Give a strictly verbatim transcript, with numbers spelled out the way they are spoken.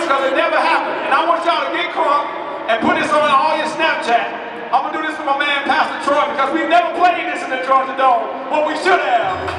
because it never happened. And I want y'all to get crunk and put this on all your Snapchat. I'm gonna do this for my man Pastor Troy because we never played this in the Georgia Dome, but we should have.